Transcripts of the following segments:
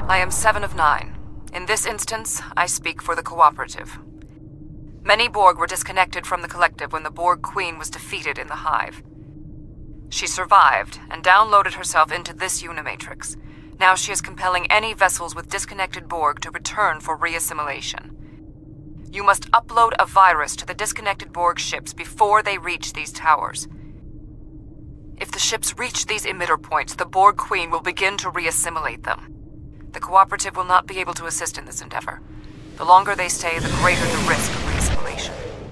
I am 7 of 9. In this instance, I speak for the Cooperative. Many Borg were disconnected from the Collective when the Borg Queen was defeated in the Hive. She survived and downloaded herself into this Unimatrix. Now she is compelling any vessels with disconnected Borg to return for reassimilation. You must upload a virus to the disconnected Borg ships before they reach these towers. If the ships reach these emitter points, the Borg Queen will begin to reassimilate them. The Cooperative will not be able to assist in this endeavor. The longer they stay, the greater the risk of reassimilation.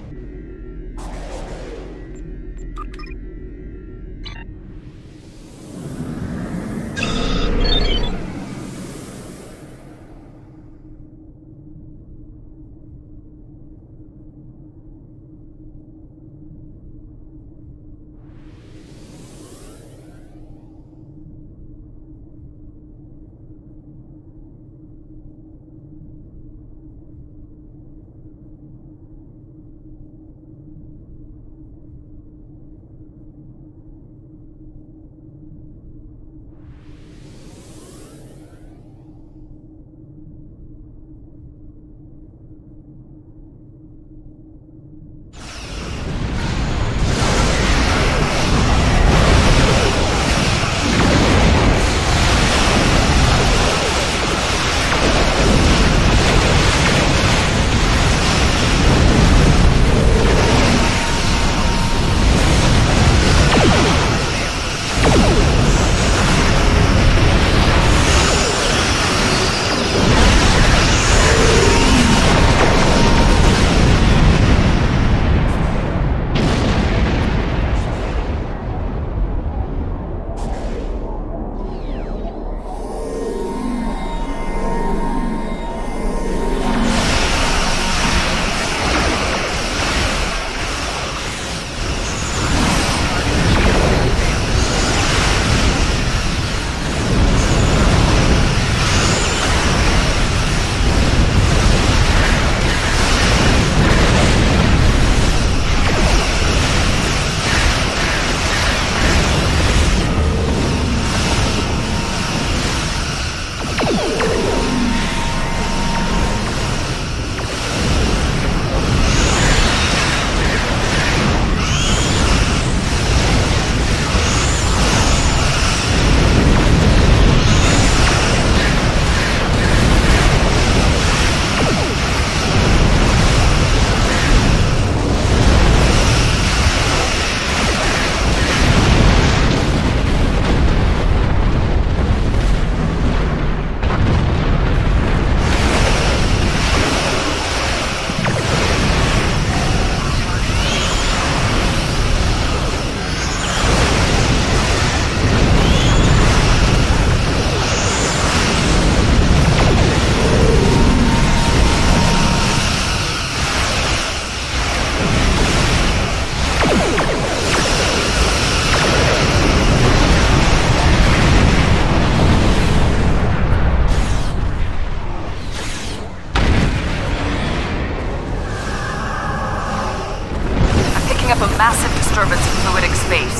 Massive disturbance in fluidic space.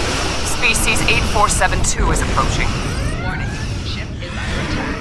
Species 8472 is approaching. Warning, ship is under attack.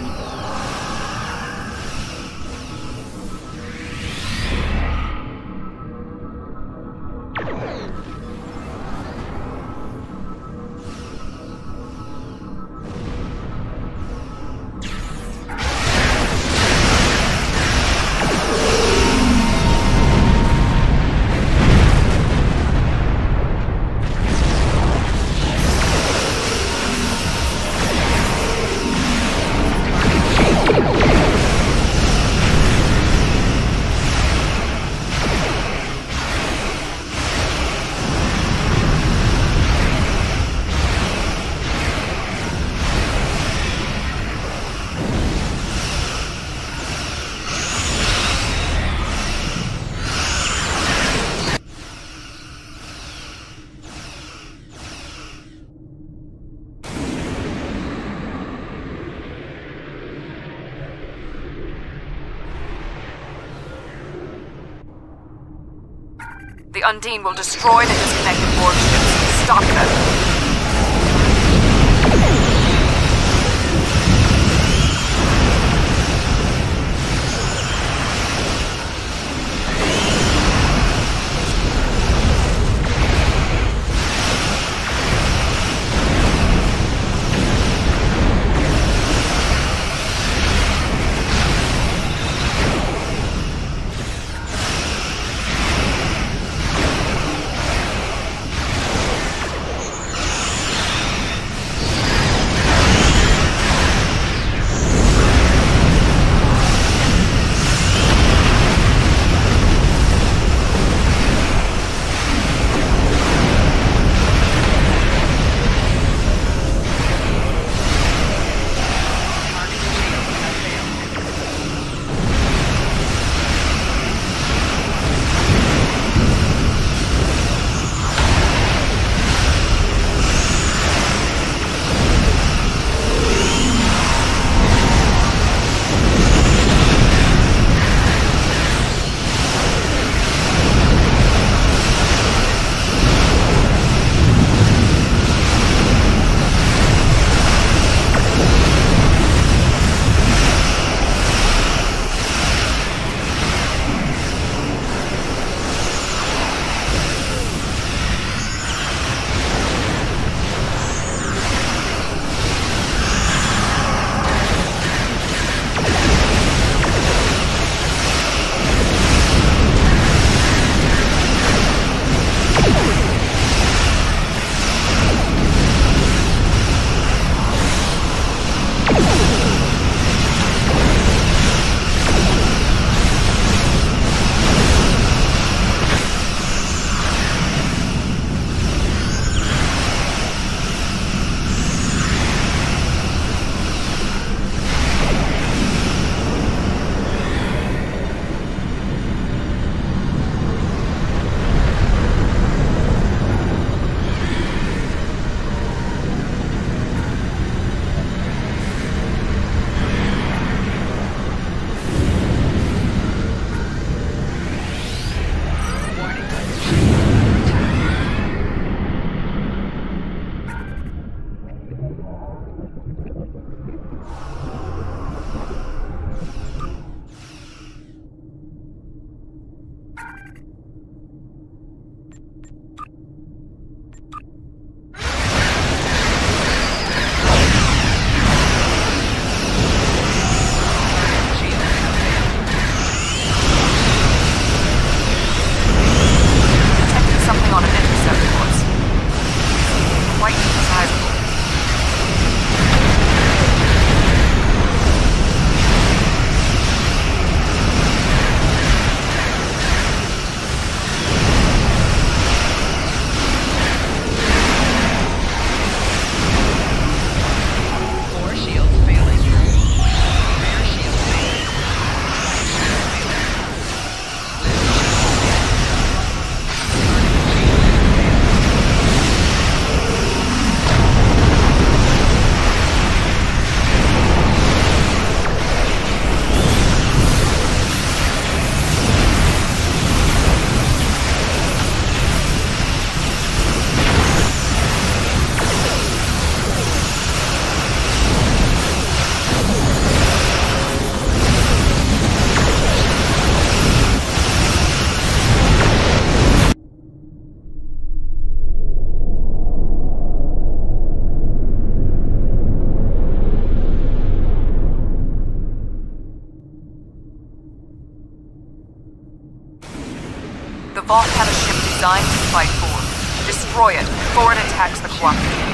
The Undine will destroy the disconnected Borg ships. Stop them. designed to fight Borg. Destroy it before it attacks the Cooperative.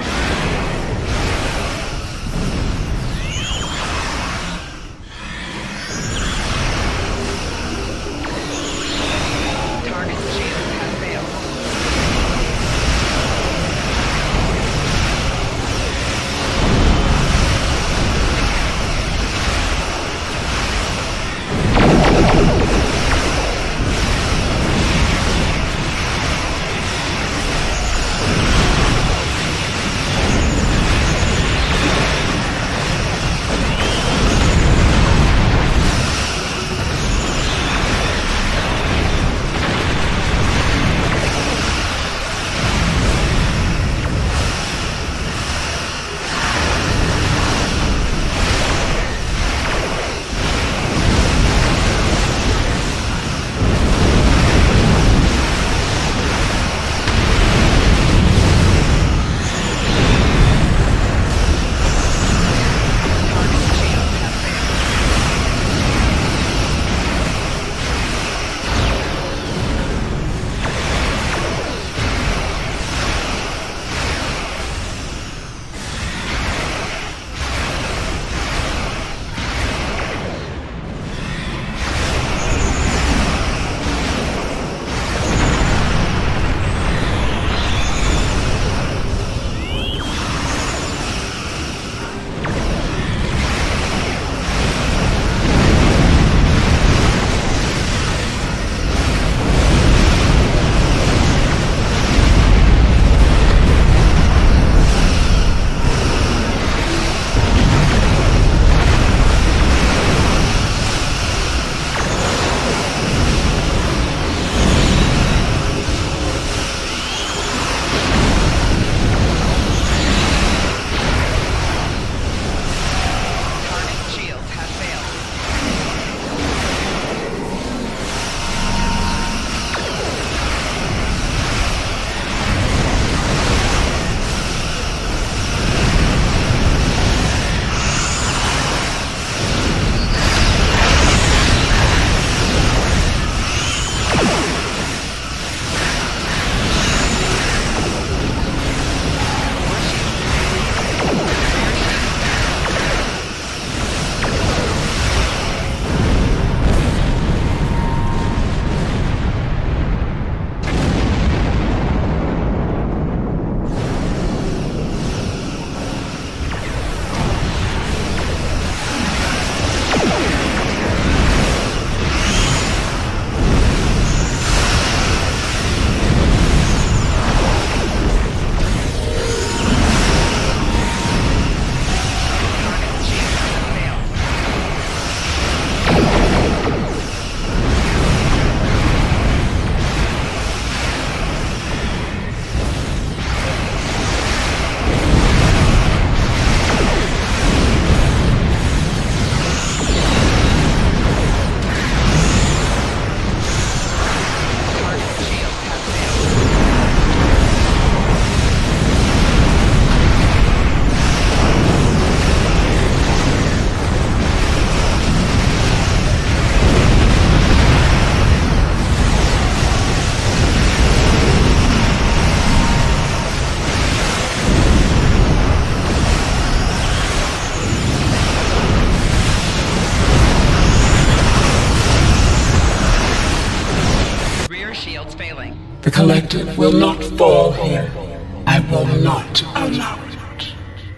The Collective will not fall here. I will not allow it.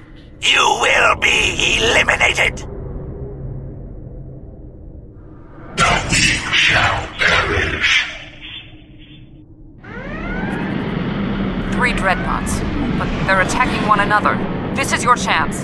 You will be eliminated! The weak shall perish. 3 dreadnoughts, but they're attacking one another. This is your chance.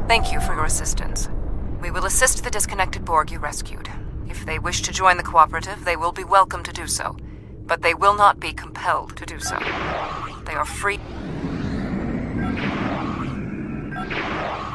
Thank you for your assistance. We will assist the disconnected Borg you rescued. If they wish to join the cooperative, they will be welcome to do so. But they will not be compelled to do so. They are free.